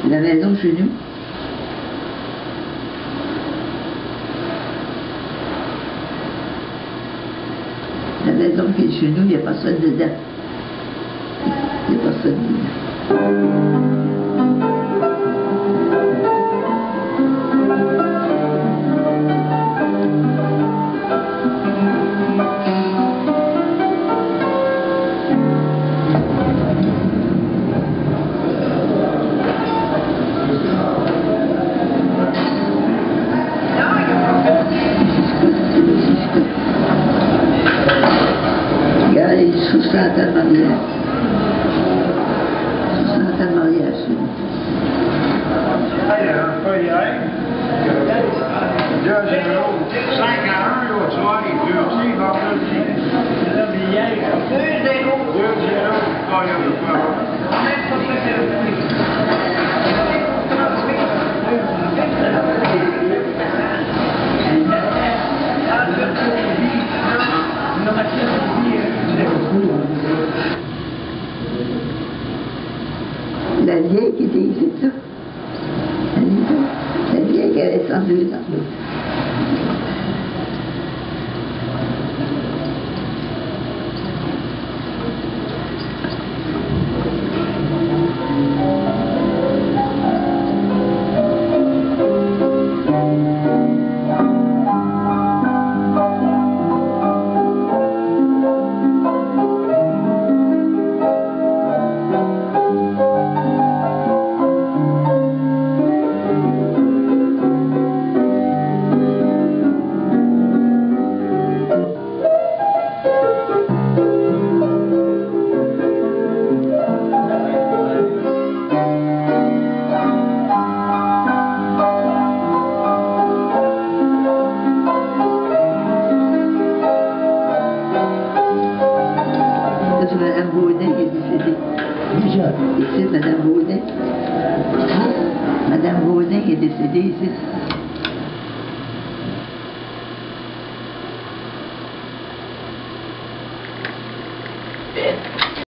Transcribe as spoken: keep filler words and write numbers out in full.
La maison chez nous. La maison qui est chez nous, il n'y a personne dedans. Il n'y a personne dedans. soixante ans de mariage. soixante ans de mariage. cinq à un, l'autre soir, il peut aussi, il va plus. deux zéro. deux zéro. Oh, il y a le pas. La vieille qui était ici, ça. La vieille qui avait cent deux ans. Madame Baudin qui est décédée. Déjà. Ici, Madame Baudin. Madame Baudin qui est décédée ici.